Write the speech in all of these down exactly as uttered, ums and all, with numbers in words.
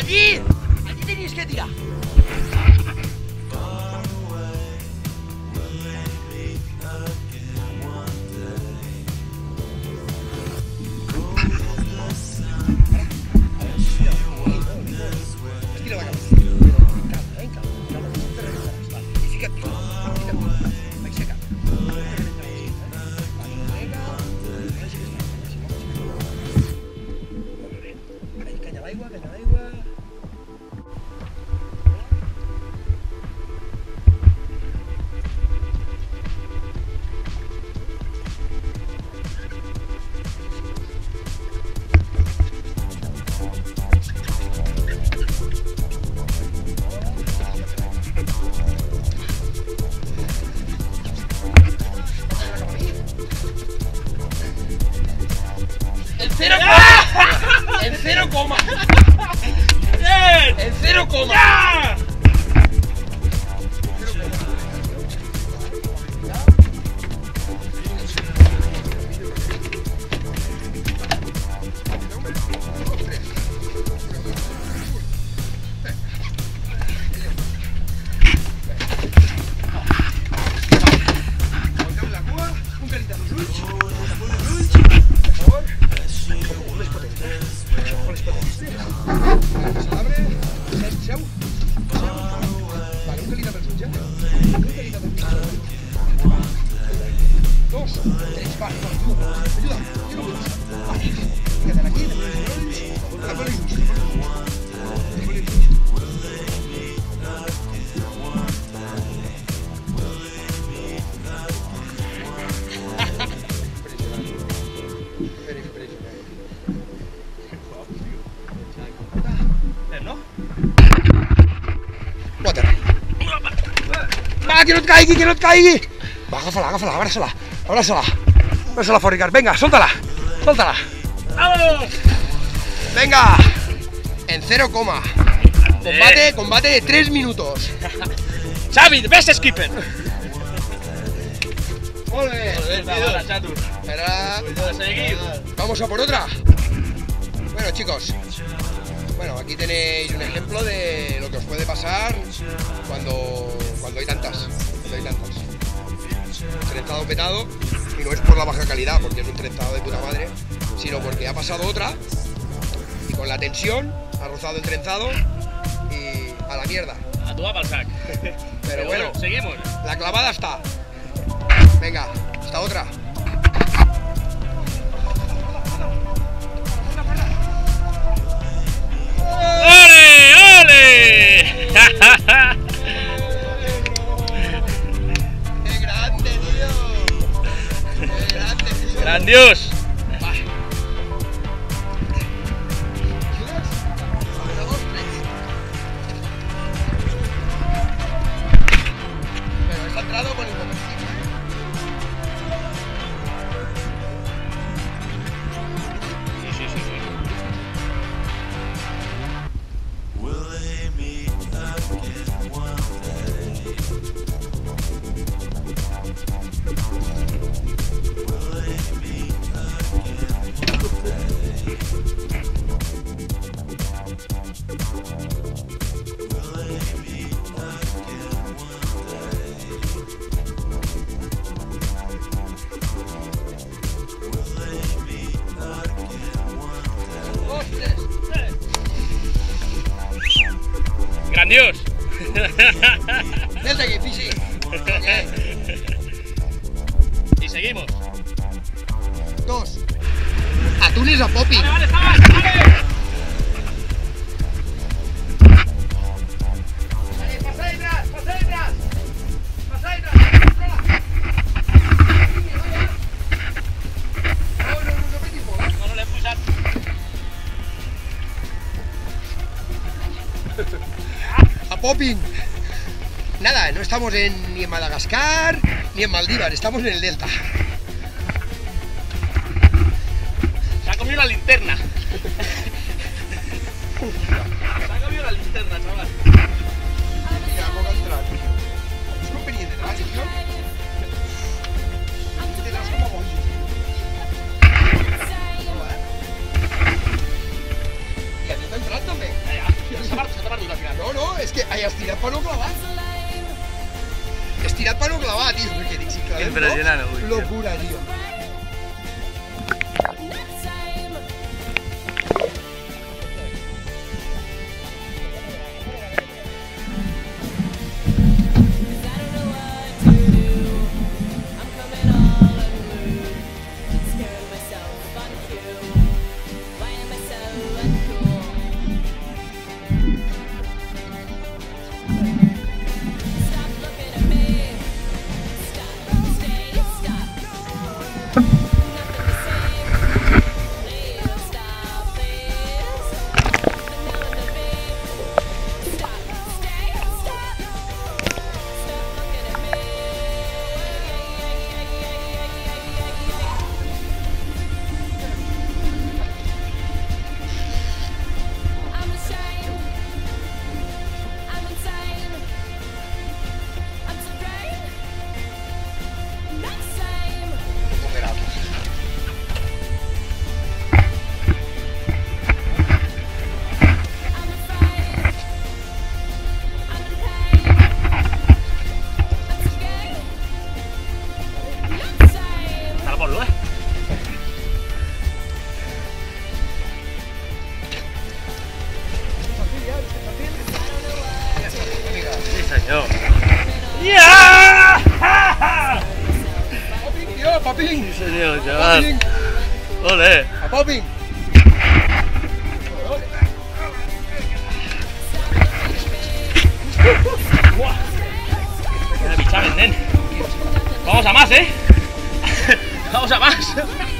¡Allí! ¡Allí tenéis que tirar! En cero coma. En cero coma. En cero coma. ¡Ah, que no et caigui, que no et caigui! Va, agafa-la, agafa-la, abraça-la, abraça-la. Abraça-la, Forricar, venga, suéltala, suéltala. ¡Vamos! Venga, en cero coma. Combate, combate de tres minutos. Xavi, the best skipper. ¡Ole! Ahora, Chatur. Espera. Vamos a por otra. Bueno, chicos. Bueno, aquí tenéis un ejemplo de lo que os puede pasar cuando, cuando hay tantas, cuando hay tantas. Trenzado petado, y no es por la baja calidad, porque es un trenzado de puta madre, sino porque ha pasado otra, y con la tensión ha rozado el trenzado, y a la mierda. A tu va pa'l sac. Pero, Pero bueno, bueno, seguimos. La clavada está. Venga, esta otra. ¡Ole, ole! ¡Qué grande, tío! ¡Qué grande, tío! ¡Grandios! Pero está entrado con el combustible. Sí, sí, sí, sí. ¡Grandios! Desde aquí, Fisi. Y seguimos. Dos. Atunes a Poppy. Vale, vale, vale, vale. Pasa detrás, pasa detrás. Pasa detrás. No, no, no, no me tipo. No, no l'he posat. A Popping. Nada, no estamos en, ni en Madagascar ni en Maldivas, estamos en el Delta. Se ha comido la linterna. Se ha comido la linterna, chaval. Mira, poca entrar. Es conveniente, ¿no? Te das como bonito. Y a ti te entras también. Ja, ja. No, no, es que hay estirad para no clavar. Estirad para no clavar, tío. Porque si clavem, Impressionant, no, avui. locura, tío. Tío, papín. Sí, senyor, chaval. Ole. A papín. Queda pichamen, nen. Vamos a más, ¿eh? Vamos a más.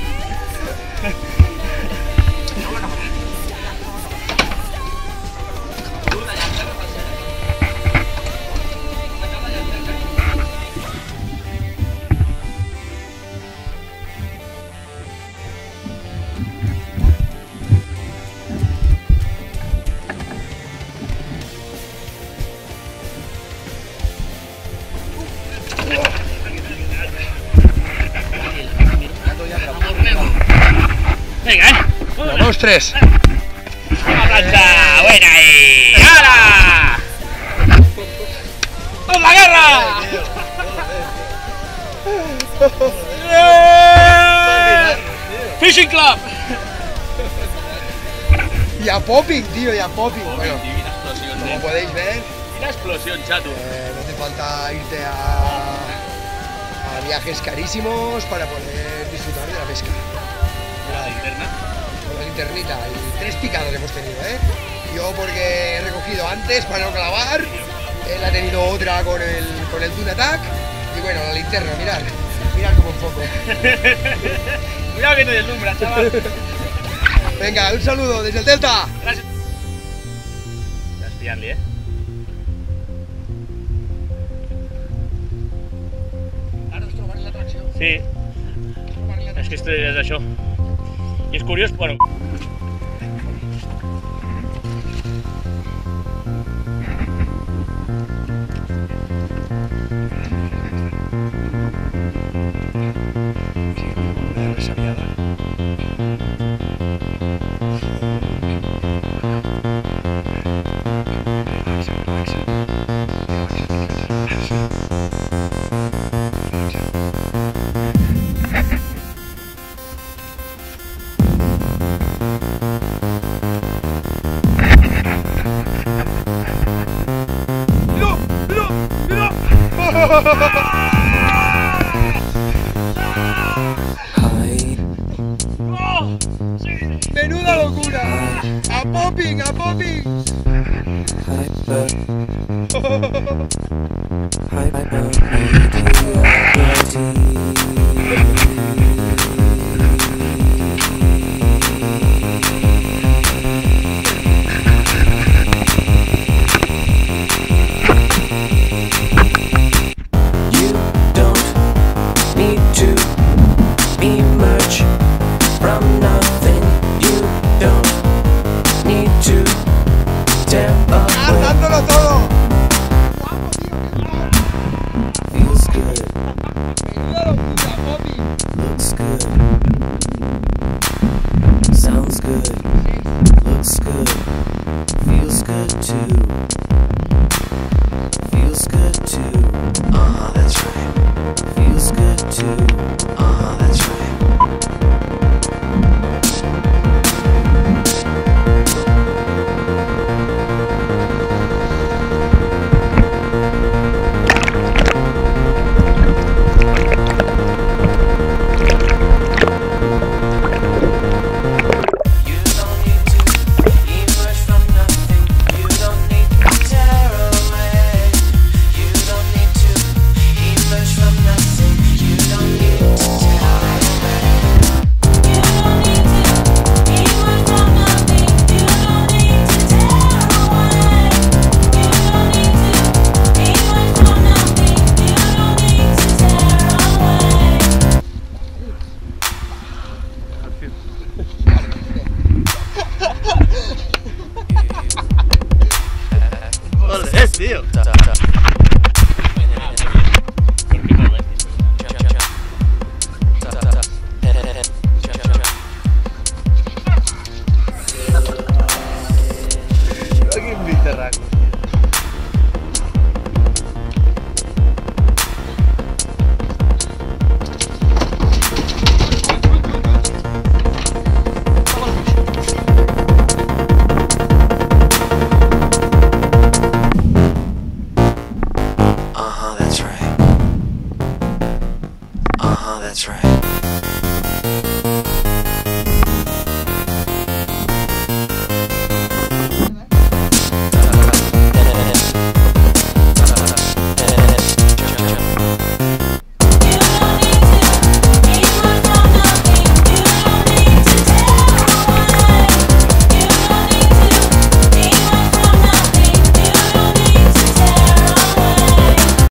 Venga, eh. Uno, dos, tres. Una plancha. Buena ahí. ¡Hala! ¡Con la guerra! Fishing Club. Y a popping, tío, y a popping. Bueno, Divina explosión, como nen. podéis ver, Divina explosión, chato. eh, no hace falta irte a, a viajes carísimos para poder disfrutar de la pesca. La linterna. Con la linternita y tres picadas hemos tenido, ¿eh? Yo porque he recogido antes para no clavar, él ha tenido otra con el, con el Dune Attack y bueno, la linterna, mirad, mirad cómo enfoco. Cuidado que te deslumbras, chaval. Venga, un saludo desde el Delta. Gràcies. Estàs pillant-li, eh? Ara us trobaré l'atracció. Sí. És que és, és això. I és curiós, bueno... Menuda locura. A popping, a popping. Dándolo todo. Feels good, Menuda locura, popping. looks good, sounds good, looks good, feels good too. tío. Aquí en Viterraco.